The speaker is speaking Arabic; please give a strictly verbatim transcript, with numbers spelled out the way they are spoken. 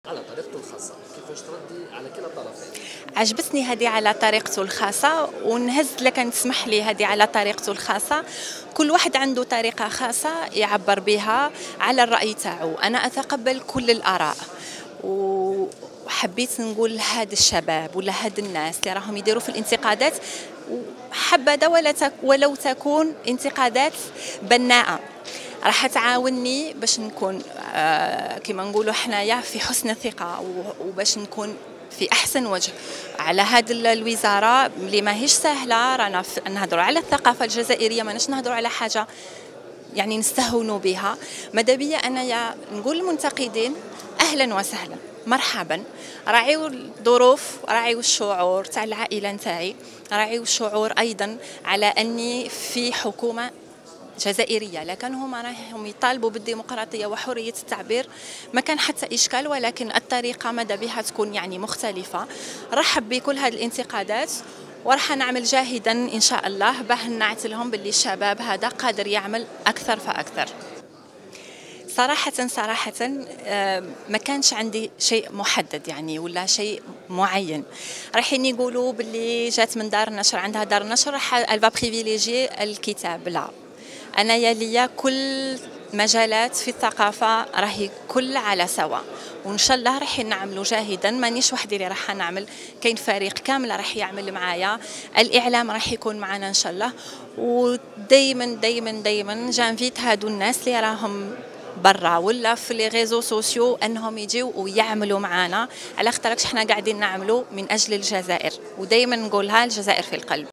على طريقته الخاصة، كيفاش تردي على كلا الطرفين؟ عجبتني هذه على طريقته الخاصة، ونهز لك أن تسمح لي هذه على طريقته الخاصة. كل واحد عنده طريقة خاصة يعبر بها على الرأي تاعو. أنا أتقبل كل الآراء، وحبيت نقول لهاد الشباب ولا هاد الناس اللي راهم يديروا في الانتقادات، حبذا ولا تك ولو تكون انتقادات بناءة، راح تعاونني باش نكون آه كما نقولوا حنايا في حسن الثقة، وباش نكون في أحسن وجه على هذه الوزارة اللي ماهيش سهلة. رانا نهضروا على الثقافة الجزائرية، ماناش نهضروا على حاجة يعني نستهونوا بها. ماذا بيا أنا نقول للمنتقدين أهلا وسهلا، مرحبا، راعيوا الظروف، راعيوا الشعور تاع العائلة نتاعي، راعيوا الشعور أيضا على أني في حكومة جزائرية. لكن هما راهم يطالبوا بالديمقراطية وحرية التعبير، ما كان حتى إشكال، ولكن الطريقة ماذا بها تكون يعني مختلفة. رحب بكل هذه الانتقادات، وراح نعمل جاهدا إن شاء الله باه نعت لهم باللي الشباب هذا قادر يعمل أكثر فأكثر. صراحة صراحة ما كانش عندي شيء محدد يعني ولا شيء معين. رايحين يقولوا باللي جات من دار نشر، عندها دار نشر راح الفا بريفيليجي الكتاب. لا، أنا يلي كل مجالات في الثقافة راهي كل على سوا، وإن شاء الله راح نعملوا جاهدا. مانيش وحدي اللي راح نعمل، كاين فريق كامل راح يعمل معايا، الإعلام راح يكون معنا إن شاء الله. ودايما دايما دايما جانفيت هادو الناس اللي راهم برا ولا في لي ريزو سوسيو انهم يجيو ويعملوا معنا، على خاطرش حنا قاعدين نعملوا من اجل الجزائر، ودايما نقولها الجزائر في القلب.